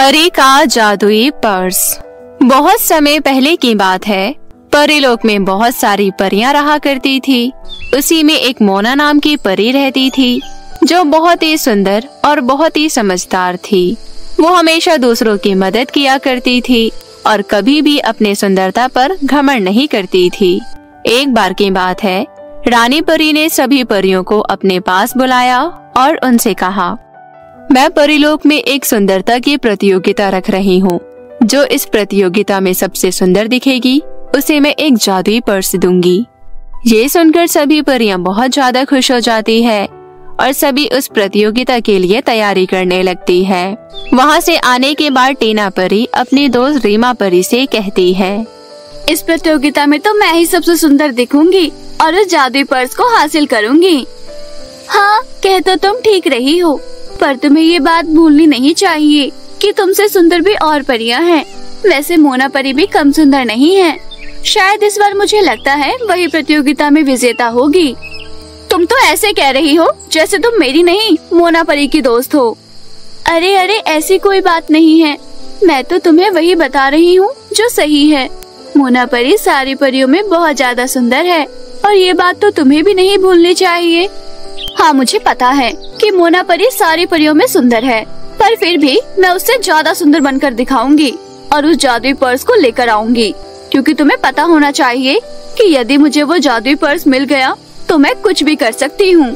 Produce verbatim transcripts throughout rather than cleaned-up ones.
परी का जादुई पर्स। बहुत समय पहले की बात है। परीलोक में बहुत सारी परियां रहा करती थी। उसी में एक मोना नाम की परी रहती थी, जो बहुत ही सुंदर और बहुत ही समझदार थी। वो हमेशा दूसरों की मदद किया करती थी और कभी भी अपने सुंदरता पर घमंड नहीं करती थी। एक बार की बात है, रानी परी ने सभी परियों को अपने पास बुलाया और उनसे कहा, मैं परीलोक में एक सुंदरता की प्रतियोगिता रख रही हूँ। जो इस प्रतियोगिता में सबसे सुंदर दिखेगी उसे मैं एक जादुई पर्स दूंगी। ये सुनकर सभी परियां बहुत ज्यादा खुश हो जाती है और सभी उस प्रतियोगिता के लिए तैयारी करने लगती है। वहाँ से आने के बाद टीना परी अपनी दोस्त रीमा परी से कहती है, इस प्रतियोगिता में तो मैं ही सबसे सुंदर दिखूंगी और उस जादुई पर्स को हासिल करूंगी। हाँ, कह तो तुम ठीक रही हो, पर तुम्हें ये बात भूलनी नहीं चाहिए कि तुमसे सुंदर भी और परियां हैं। वैसे मोना परी भी कम सुंदर नहीं है। शायद इस बार मुझे लगता है वही प्रतियोगिता में विजेता होगी। तुम तो ऐसे कह रही हो जैसे तुम मेरी नहीं मोना परी की दोस्त हो। अरे अरे ऐसी कोई बात नहीं है, मैं तो तुम्हें वही बता रही हूँ जो सही है। मोना परी सारी परियों में बहुत ज्यादा सुंदर है और ये बात तो तुम्हें भी नहीं भूलनी चाहिए। हाँ, मुझे पता है कि मोना परी सारी परियों में सुंदर है, पर फिर भी मैं उससे ज्यादा सुंदर बनकर दिखाऊंगी और उस जादुई पर्स को लेकर आऊंगी, क्योंकि तुम्हें पता होना चाहिए कि यदि मुझे वो जादुई पर्स मिल गया तो मैं कुछ भी कर सकती हूँ।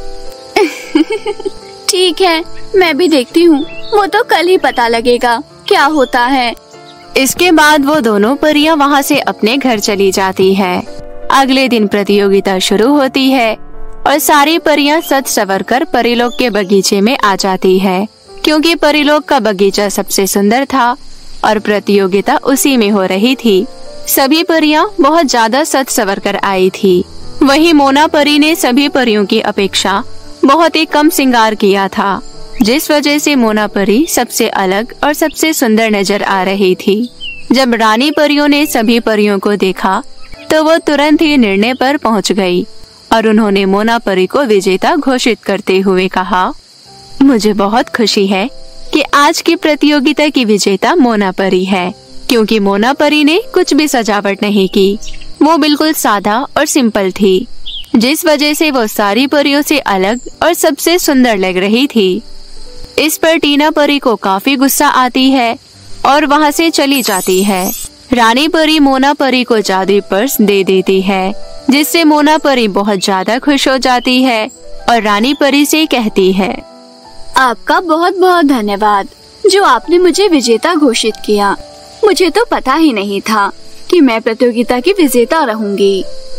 ठीक है, मैं भी देखती हूँ, वो तो कल ही पता लगेगा क्या होता है। इसके बाद वो दोनों परियां वहाँ से अपने घर चली जाती है। अगले दिन प्रतियोगिता शुरू होती है और सारी परियां सज संवर कर परीलोक के बगीचे में आ जाती है, क्योंकि परीलोक का बगीचा सबसे सुंदर था और प्रतियोगिता उसी में हो रही थी। सभी परियां बहुत ज्यादा सज संवर कर आई थी। वहीं मोना परी ने सभी परियों की अपेक्षा बहुत ही कम श्रृंगार किया था, जिस वजह से मोना परी सबसे अलग और सबसे सुंदर नजर आ रही थी। जब रानी परियों ने सभी परियों को देखा तो वो तुरंत ही निर्णय पर पहुंच गई और उन्होंने मोना परी को विजेता घोषित करते हुए कहा, मुझे बहुत खुशी है कि आज की प्रतियोगिता की विजेता मोना परी है, क्योंकि मोना परी ने कुछ भी सजावट नहीं की। वो बिल्कुल सादा और सिंपल थी, जिस वजह से वो सारी परियों से अलग और सबसे सुंदर लग रही थी। इस पर टीना परी को काफी गुस्सा आती है और वहाँ से चली जाती है। रानी परी मोना परी को जादुई पर्स दे देती है, जिससे मोना परी बहुत ज्यादा खुश हो जाती है और रानी परी से कहती है, आपका बहुत बहुत धन्यवाद जो आपने मुझे विजेता घोषित किया। मुझे तो पता ही नहीं था कि मैं प्रतियोगिता की विजेता रहूंगी।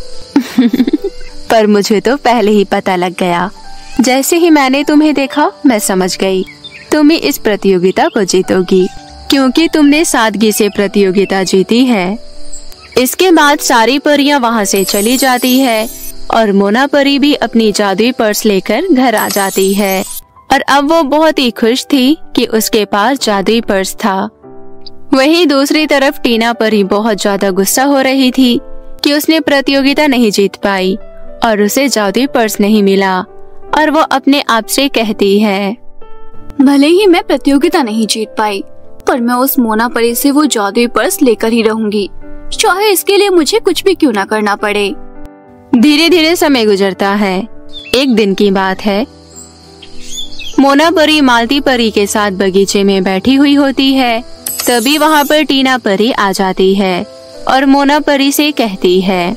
पर मुझे तो पहले ही पता लग गया। जैसे ही मैंने तुम्हें देखा मैं समझ गई तुम ही इस प्रतियोगिता को जीतोगी, क्योंकि तुमने सादगी से प्रतियोगिता जीती है। इसके बाद सारी परियां वहां से चली जाती है और मोना परी भी अपनी जादुई पर्स लेकर घर आ जाती है। और अब वो बहुत ही खुश थी कि उसके पास जादुई पर्स था। वहीं दूसरी तरफ टीना परी बहुत ज्यादा गुस्सा हो रही थी कि उसने प्रतियोगिता नहीं जीत पाई और उसे जादुई पर्स नहीं मिला, और वो अपने आप से कहती है, भले ही मैं प्रतियोगिता नहीं जीत पाई, पर मैं उस मोना परी से वो जादुई पर्स लेकर ही रहूंगी, चाहे इसके लिए मुझे कुछ भी क्यों ना करना पड़े। धीरे धीरे समय गुजरता है। एक दिन की बात है, मोना परी मालती परी के साथ बगीचे में बैठी हुई होती है। तभी वहाँ पर टीना परी आ जाती है और मोना परी से कहती है,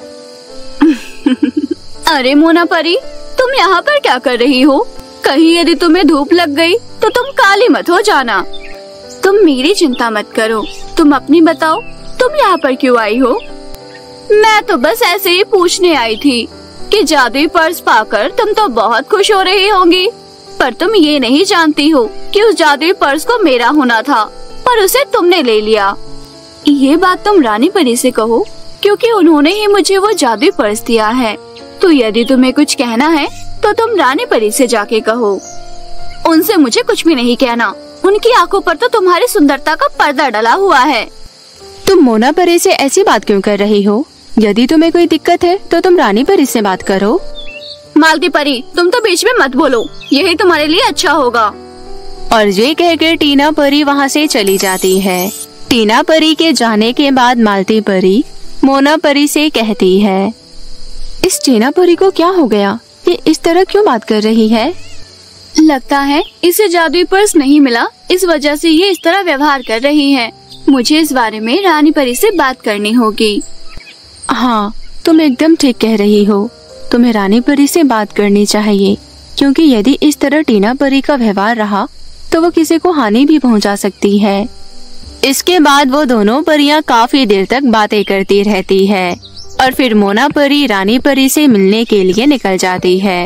अरे मोना परी, तुम यहाँ पर क्या कर रही हो? कहीं यदि तुम्हें धूप लग गई तो तुम काली मत हो जाना। तुम मेरी चिंता मत करो, तुम अपनी बताओ, तुम यहाँ पर क्यों आई हो? मैं तो बस ऐसे ही पूछने आई थी कि जादुई पर्स पाकर तुम तो बहुत खुश हो रही होंगी, पर तुम ये नहीं जानती हो कि उस जादुई पर्स को मेरा होना था पर उसे तुमने ले लिया। ये बात तुम रानी परी से कहो, क्योंकि उन्होंने ही मुझे वो जादुई पर्स दिया है। तो यदि तुम्हें कुछ कहना है तो तुम रानी परी से जाके कहो। उनसे मुझे कुछ भी नहीं कहना, उनकी आंखों पर तो तुम्हारी सुंदरता का पर्दा डला हुआ है। तुम मोना परी से ऐसी बात क्यों कर रही हो? यदि तुम्हें कोई दिक्कत है तो तुम रानी परी से बात करो। मालती परी, तुम तो बीच में मत बोलो, यही तुम्हारे लिए अच्छा होगा। और ये कहकर टीना परी वहाँ से चली जाती है। टीना परी के जाने के बाद मालती परी मोना परी से कहती है, इस टीना परी को क्या हो गया? ये इस तरह क्यों बात कर रही है? लगता है इसे जादुई पर्स नहीं मिला, इस वजह से ये इस तरह व्यवहार कर रही है। मुझे इस बारे में रानी परी से बात करनी होगी। हाँ, तुम एकदम ठीक कह रही हो। तुम्हें रानी परी से बात करनी चाहिए, क्योंकि यदि इस तरह टीना परी का व्यवहार रहा तो वो किसी को हानि भी पहुंचा सकती है। इसके बाद वो दोनों परियां काफी देर तक बातें करती रहती है और फिर मोना परी रानी परी से मिलने के लिए निकल जाती है।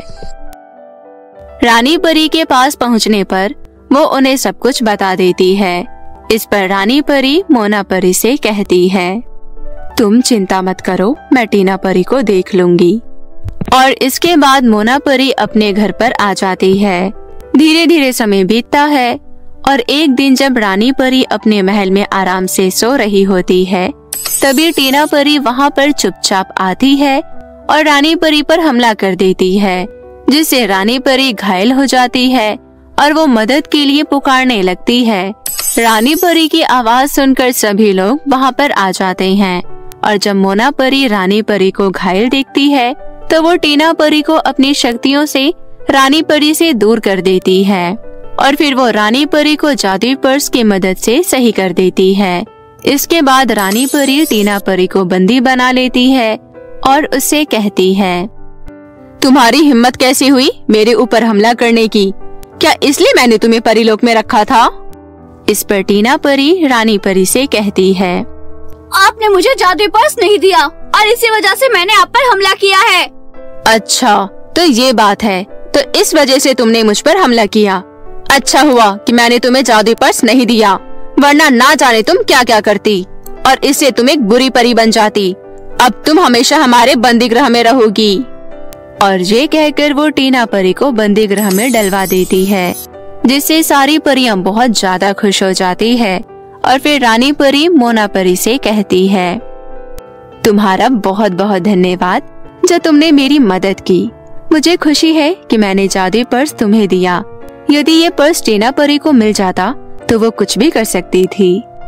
रानी परी के पास पहुंचने पर वो उन्हें सब कुछ बता देती है। इस पर रानी परी मोना परी से कहती है, तुम चिंता मत करो, मैं टीना परी को देख लूंगी। और इसके बाद मोना परी अपने घर पर आ जाती है। धीरे धीरे समय बीतता है और एक दिन जब रानी परी अपने महल में आराम से सो रही होती है, तभी टीना परी वहाँ पर चुपचाप आती है और रानी परी पर हमला कर देती है, जिससे रानी परी घायल हो जाती है और वो मदद के लिए पुकारने लगती है। रानी परी की आवाज सुनकर सभी लोग वहाँ पर आ जाते हैं और जब मोना परी रानी परी को घायल देखती है तो वो टीना परी को अपनी शक्तियों से रानी परी से दूर कर देती है और फिर वो रानी परी को जादुई पर्स की मदद से सही कर देती है। इसके बाद रानी परी टीना परी को बंदी बना लेती है और उससे कहती है, तुम्हारी हिम्मत कैसी हुई मेरे ऊपर हमला करने की? क्या इसलिए मैंने तुम्हें परीलोक में रखा था? इस पर टीना परी रानी परी से कहती है, आपने मुझे जादुई पर्स नहीं दिया और इसी वजह से मैंने आप पर हमला किया है। अच्छा, तो ये बात है, तो इस वजह से तुमने मुझ पर हमला किया। अच्छा हुआ कि मैंने तुम्हें जादुई पर्स नहीं दिया, वरना ना जाने तुम क्या क्या करती और इससे तुम एक बुरी परी बन जाती। अब तुम हमेशा हमारे बंदी गृह में रहोगी। और ये कहकर वो टीना परी को बंदी गृह में डलवा देती है, जिससे सारी परियां बहुत ज्यादा खुश हो जाती है। और फिर रानी परी मोना परी से कहती है, तुम्हारा बहुत बहुत धन्यवाद जो तुमने मेरी मदद की। मुझे खुशी है कि मैंने जादुई पर्स तुम्हें दिया। यदि ये पर्स टीना परी को मिल जाता तो वो कुछ भी कर सकती थी।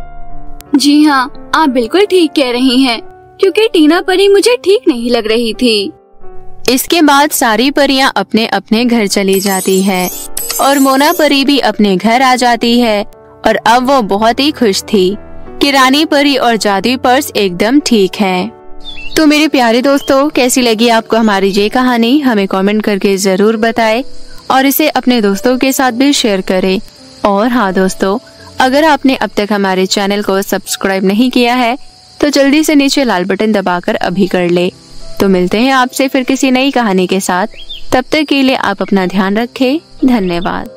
जी हाँ, आप बिल्कुल ठीक कह रही हैं, क्योंकि टीना परी मुझे ठीक नहीं लग रही थी। इसके बाद सारी परियां अपने अपने घर चली जाती है और मोना परी भी अपने घर आ जाती है और अब वो बहुत ही खुश थी कि रानी परी और जादुई पर्स एकदम ठीक है। तो मेरे प्यारे दोस्तों, कैसी लगी आपको हमारी ये कहानी? हमें कमेंट करके जरूर बताएं और इसे अपने दोस्तों के साथ भी शेयर करें। और हाँ दोस्तों, अगर आपने अब तक हमारे चैनल को सब्सक्राइब नहीं किया है तो जल्दी से नीचे लाल बटन दबाकर अभी कर ले। तो मिलते हैं आपसे फिर किसी नई कहानी के साथ। तब तक के लिए आप अपना ध्यान रखें। धन्यवाद।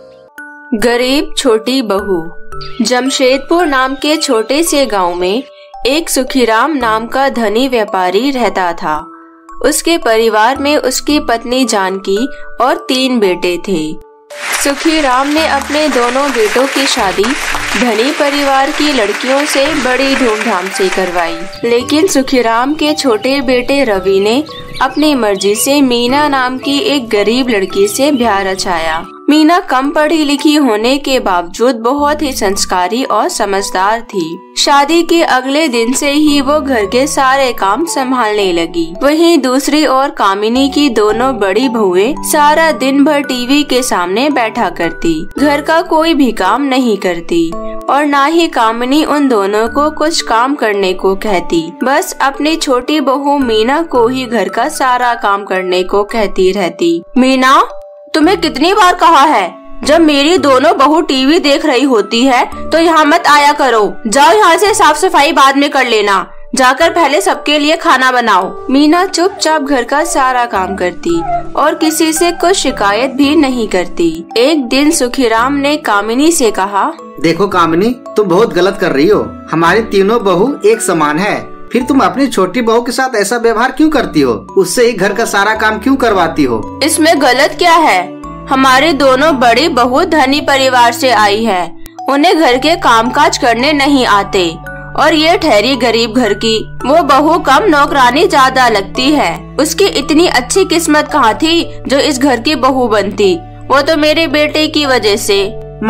गरीब छोटी बहू। जमशेदपुर नाम के छोटे से गांव में एक सुखीराम नाम का धनी व्यापारी रहता था। उसके परिवार में उसकी पत्नी जानकी और तीन बेटे थे। सुखीराम ने अपने दोनों बेटों की शादी धनी परिवार की लड़कियों से बड़ी धूमधाम से करवाई, लेकिन सुखीराम के छोटे बेटे रवि ने अपनी मर्जी से मीना नाम की एक गरीब लड़की से ब्याह रचाया। मीना कम पढ़ी लिखी होने के बावजूद बहुत ही संस्कारी और समझदार थी। शादी के अगले दिन से ही वो घर के सारे काम संभालने लगी। वहीं दूसरी ओर कामिनी की दोनों बड़ी बहुएं सारा दिन भर टीवी के सामने बैठा करती, घर का कोई भी काम नहीं करती और ना ही कामिनी उन दोनों को कुछ काम करने को कहती। बस अपनी छोटी बहू मीना को ही घर का सारा काम करने को कहती रहती। मीना, तुम्हें कितनी बार कहा है, जब मेरी दोनों बहू टीवी देख रही होती है तो यहाँ मत आया करो। जाओ यहाँ से, साफ सफाई बाद में कर लेना। जाकर पहले सबके लिए खाना बनाओ। मीना चुपचाप घर का सारा काम करती और किसी से कुछ शिकायत भी नहीं करती। एक दिन सुखीराम ने कामिनी से कहा, देखो कामिनी, तुम बहुत गलत कर रही हो। हमारी तीनों बहू एक समान है, फिर तुम अपनी छोटी बहू के साथ ऐसा व्यवहार क्यों करती हो? उससे ही घर का सारा काम क्यों करवाती हो? इसमें गलत क्या है? हमारी दोनों बड़ी बहू धनी परिवार से आई है, उन्हें घर के कामकाज करने नहीं आते और ये ठहरी गरीब घर की, वो बहू कम नौकरानी ज्यादा लगती है। उसकी इतनी अच्छी किस्मत कहाँ थी जो इस घर की बहू बनती? वो तो मेरे बेटे की वजह से। माँ,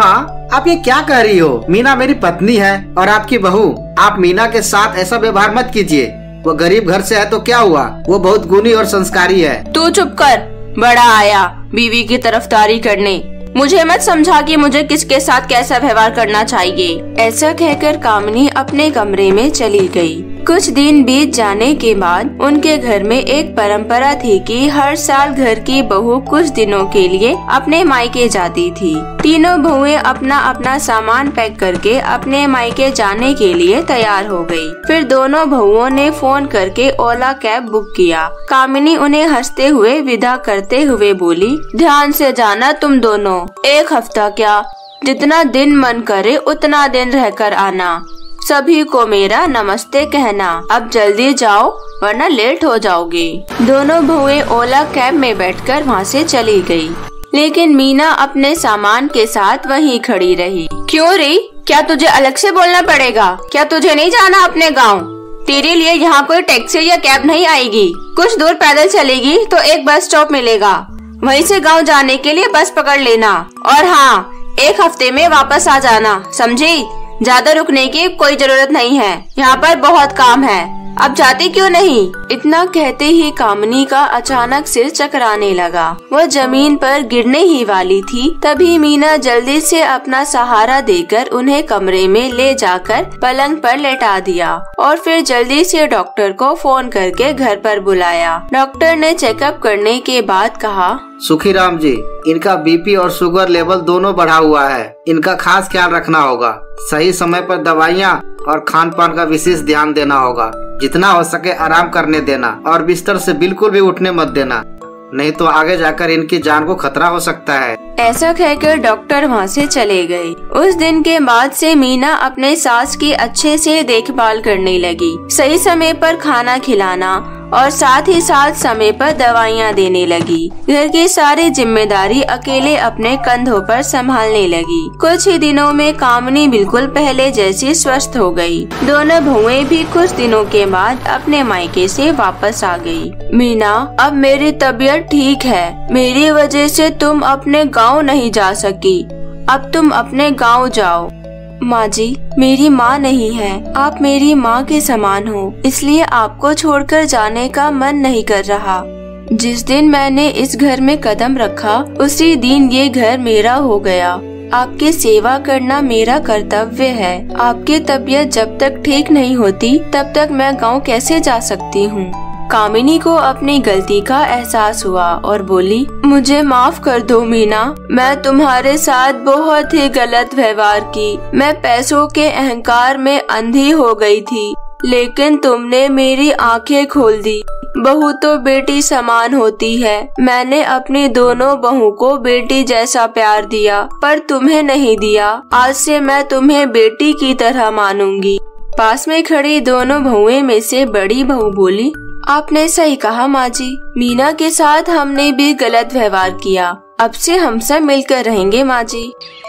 आप ये क्या कह रही हो? मीना मेरी पत्नी है और आपकी बहू। आप मीना के साथ ऐसा व्यवहार मत कीजिए। वो गरीब घर से है तो क्या हुआ, वो बहुत गुणी और संस्कारी है। तू चुप कर, बड़ा आया बीवी की तरफदारी करने। मुझे मत समझा कि मुझे किसके साथ कैसा व्यवहार करना चाहिए। ऐसा कहकर कामिनी अपने कमरे में चली गई। कुछ दिन बीत जाने के बाद उनके घर में एक परंपरा थी कि हर साल घर की बहू कुछ दिनों के लिए अपने मायके जाती थी। तीनों बहुएं अपना अपना सामान पैक करके अपने मायके जाने के लिए तैयार हो गई। फिर दोनों बहुओं ने फोन करके ओला कैब बुक किया। कामिनी उन्हें हंसते हुए विदा करते हुए बोली, ध्यान से जाना तुम दोनों, एक हफ्ता क्या, जितना दिन मन करे उतना दिन रहकर आना। सभी को मेरा नमस्ते कहना। अब जल्दी जाओ वरना लेट हो जाओगे। दोनों बहुएं ओला कैब में बैठकर वहाँ से चली गई, लेकिन मीना अपने सामान के साथ वहीं खड़ी रही। क्यों री, क्या तुझे अलग से बोलना पड़ेगा? क्या तुझे नहीं जाना अपने गाँव? तेरे लिए यहाँ कोई टैक्सी या कैब नहीं आएगी। कुछ दूर पैदल चलेगी तो एक बस स्टॉप मिलेगा, वहीं से गाँव जाने के लिए बस पकड़ लेना। और हाँ, एक हफ्ते में वापस आ जाना, समझी? ज्यादा रुकने की कोई जरूरत नहीं है, यहाँ पर बहुत काम है। अब जाती क्यों नहीं? इतना कहते ही कामिनी का अचानक सिर चकराने लगा। वह जमीन पर गिरने ही वाली थी। तभी मीना जल्दी से अपना सहारा देकर उन्हें कमरे में ले जाकर पलंग पर लेटा दिया और फिर जल्दी से डॉक्टर को फोन करके घर पर बुलाया। डॉक्टर ने चेकअप करने के बाद कहा, सुखीराम जी, इनका बीपी और शुगर लेवल दोनों बढ़ा हुआ है। इनका खास ख्याल रखना होगा। सही समय पर दवाइयाँ और खान पान का विशेष ध्यान देना होगा। जितना हो सके आराम करने देना और बिस्तर से बिल्कुल भी उठने मत देना, नहीं तो आगे जाकर इनकी जान को खतरा हो सकता है। ऐसा कहकर डॉक्टर वहाँ से चले गए। उस दिन के बाद से मीना अपने सास की अच्छे से देखभाल करने लगी। सही समय पर खाना खिलाना और साथ ही साथ समय पर दवाइयाँ देने लगी। घर की सारी जिम्मेदारी अकेले अपने कंधों पर संभालने लगी। कुछ ही दिनों में कामिनी बिल्कुल पहले जैसी स्वस्थ हो गई। दोनों बहुएं भी कुछ दिनों के बाद अपने मायके से वापस आ गई। मीना, अब मेरी तबीयत ठीक है। मेरी वजह से तुम अपने गाँव नहीं जा सकी, अब तुम अपने गाँव जाओ। माँ जी, मेरी माँ नहीं है, आप मेरी माँ के समान हो, इसलिए आपको छोड़कर जाने का मन नहीं कर रहा। जिस दिन मैंने इस घर में कदम रखा उसी दिन ये घर मेरा हो गया। आपकी सेवा करना मेरा कर्तव्य है। आपकी तबीयत जब तक ठीक नहीं होती तब तक मैं गाँव कैसे जा सकती हूँ? कामिनी को अपनी गलती का एहसास हुआ और बोली, मुझे माफ कर दो मीना, मैं तुम्हारे साथ बहुत ही गलत व्यवहार की। मैं पैसों के अहंकार में अंधी हो गई थी, लेकिन तुमने मेरी आंखें खोल दी। बहू तो बेटी समान होती है। मैंने अपनी दोनों बहू को बेटी जैसा प्यार दिया, पर तुम्हें नहीं दिया। आज से मैं तुम्हें बेटी की तरह मानूंगी। पास में खड़ी दोनों बहुएं में से बड़ी बहू बोली, आपने सही कहा माँ जी, मीना के साथ हमने भी गलत व्यवहार किया। अब से हम सब मिलकर रहेंगे माँ जी।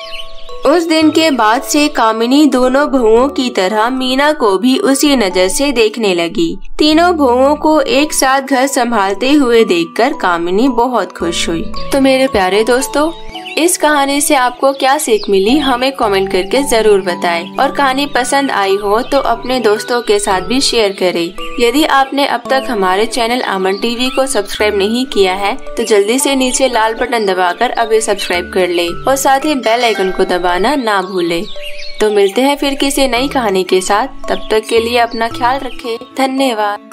उस दिन के बाद से कामिनी दोनों बहुओं की तरह मीना को भी उसी नजर से देखने लगी। तीनों बहुओं को एक साथ घर संभालते हुए देखकर कामिनी बहुत खुश हुई। तो मेरे प्यारे दोस्तों, इस कहानी से आपको क्या सीख मिली हमें कमेंट करके जरूर बताएं और कहानी पसंद आई हो तो अपने दोस्तों के साथ भी शेयर करें। यदि आपने अब तक हमारे चैनल अमन टीवी को सब्सक्राइब नहीं किया है तो जल्दी से नीचे लाल बटन दबाकर अभी सब्सक्राइब कर ले और साथ ही बेल आइकन को दबाना ना भूले। तो मिलते हैं फिर किसी नई कहानी के साथ, तब तक के लिए अपना ख्याल रखें। धन्यवाद।